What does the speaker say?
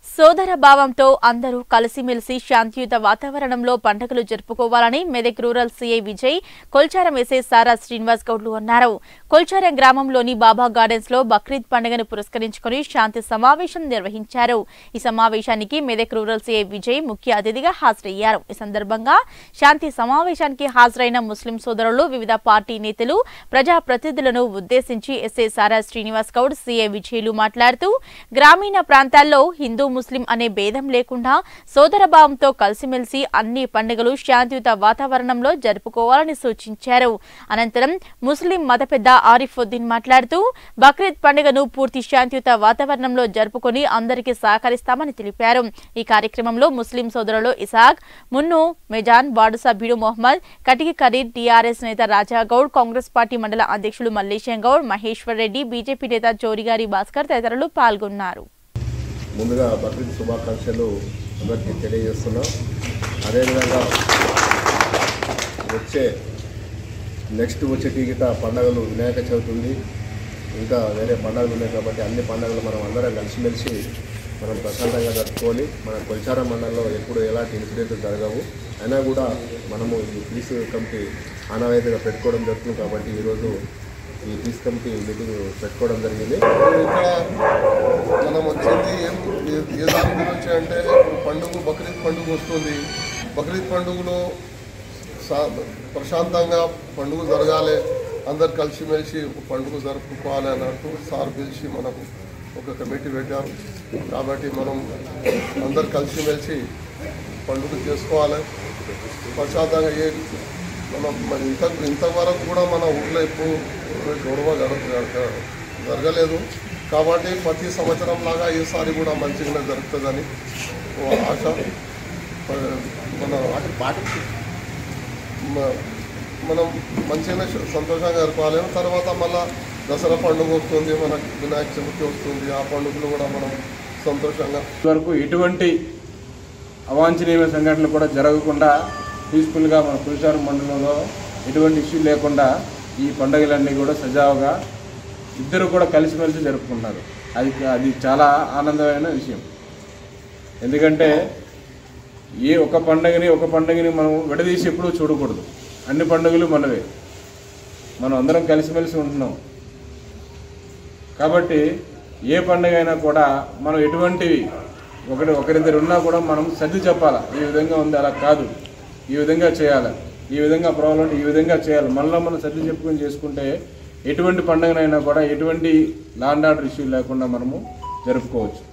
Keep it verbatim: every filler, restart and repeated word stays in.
సోదర భావంతో అందరూ కలిసిమెలిసి శాంతియుత వాతావరణంలో పండుగలు జరుపుకోవాలని Medak rural CI Vijay, Kolcharam SI Sara Srinivas గౌడ్లు అన్నారు. కొల్చారం గ్రామంలోని బాబా గార్డెన్స్ లో బక్రీద్ పండుగను పురస్కరించుకుని శాంతి సమావేశం నిర్వహించారు. ఈ సమావేశానికి మెదక్ రూరల్ సీఐ విజయ్ ముఖ్య అతిథిగా హాజరయ్యారు. ఈ సందర్భంగా శాంతి సమావేశానికి హాజరైన ముస్లిం సోదరులు, వివిధ పార్టీ నేతలు, ప్రజా ప్రతినిధులను ఉద్దేశించి ఎస్ఐ సారా శ్రీనివాస్ గౌడ్, సీఐ విజయ్లు మాట్లాడుతూ గ్రామీణ ప్రాంతాల్లో హిందూ ముస్లిం అనే భేదం లేకుండా సోదరభావంతో కలిసిమెలిసి అన్ని పండుగలు శాంతియుత వాతావరణంలో జరుపుకోవాలని సూచించారు. అనంతరం ముస్లిం మత పెద్ద ఆరిఫుద్దీన్ మాట్లాడుతూ బక్రీద్ పండుగను పూర్తి శాంతియుత వాతావరణంలో జరుపుకొని అందరికీ సహకరిస్తామని తెలిపారు. ఈ కార్యక్రమంలో ముస్లిం సోదరులు ఇసాక్, మున్ను, మెజాన్, వార్డు సభ్యుడు మొహమ్మద్, కటికి కరీర్, టీఆర్ఎస్ నేత రాజాగౌడ్, కాంగ్రెస్ పార్టీ మండల అధ్యక్షులు మల్లేశం గౌడ్, మహేశ్వర్ రెడ్డి, బీజేపీ నేత చోరిగారి భాస్కర్ తదితరులు పాల్గొన్నారు. ముందుగా బక్రీద్ శుభాకాంక్షలు అందరికీ తెలియజేస్తున్నాం. అదేవిధంగా వచ్చే నెక్స్ట్ వచ్చే టీగిట పండుగలు వినాయక చవితి ఉంది, ఇంకా వేరే పండుగలు ఉన్నాయి. కాబట్టి అన్ని పండుగలు మనం అందరం కలిసిమెలిసి మనం ప్రశాంతంగా జరుపుకోవాలి. మన కొల్చారం మండలంలో ఎప్పుడు ఎలాంటి ఇన్సిడెంట్లు జరగవు. అయినా కూడా మనము ఈ పీస్ కమిటీ ఆనవాయితీగా పెట్టుకోవడం జరుగుతుంది. కాబట్టి ఈరోజు ఈ పీస్ కమిటీ మీటింగ్ పెట్టుకోవడం జరిగింది. ఇక్కడ మనం వచ్చింది ఏం ఏ దాని గురించి అంటే, పండుగ బక్రీద్ పండుగ వస్తుంది. బక్రీద్ పండుగలో ప్రశాంతంగా పండుగ జరగాలి, అందరు కలిసిమెలిసి పండుగ జరుపుకోవాలి అన్నట్టు సార్ పిలిచి మనకు ఒక కమిటీ పెట్టారు. కాబట్టి మనం అందరు కలిసిమెలిసి పండుగ చేసుకోవాలి ప్రశాంతంగా. ఏ మనం మరి ఇంత ఇంతవరకు కూడా మన ఊళ్ళో ఎప్పుడు గొడవ జరగలేదు. కాబట్టి ప్రతి సంవత్సరం లాగా ఈసారి కూడా మంచిగానే జరుగుతుందని ఆశ. మన మనం మంచిగానే సంతోషంగా జరపాలి. తర్వాత మళ్ళీ దసరా పండుగ వస్తుంది, మన వినాయక చవితి వస్తుంది. ఆ పండుగలు కూడా మనం సంతోషంగా వరకు ఎటువంటి అవాంఛనీయ సంఘటనలు కూడా జరగకుండా పీస్ఫుల్గా మన కొల్చారం మండలంలో ఎటువంటి ఇష్యూ లేకుండా ఈ పండుగలన్నీ కూడా సజావుగా ఇద్దరు కూడా కలిసిమెలిసి జరుపుకుంటున్నారు. అది అది చాలా ఆనందమైన విషయం. ఎందుకంటే ఏ ఒక పండుగని ఒక పండుగని మనం విడదీసి ఎప్పుడూ చూడకూడదు. అన్ని పండుగలు మనవే, మనం అందరం కలిసిమెలిసి ఉంటున్నాం. కాబట్టి ఏ పండుగ అయినా కూడా మనం ఎటువంటివి ఒకటి ఒకరిద్దరు ఉన్నా కూడా మనం సర్ది చెప్పాలి. ఈ విధంగా ఉంది, అలా కాదు, ఈ విధంగా చేయాలి, ఈ విధంగా ప్రాబ్లం ఈ విధంగా చేయాలి. మనలో మనం సర్ది చెప్పుకొని చేసుకుంటే ఎటువంటి పండుగనైనా కూడా ఎటువంటి లా అండ్ ఆర్డర్ ఇష్యూ లేకుండా మనము జరుపుకోవచ్చు.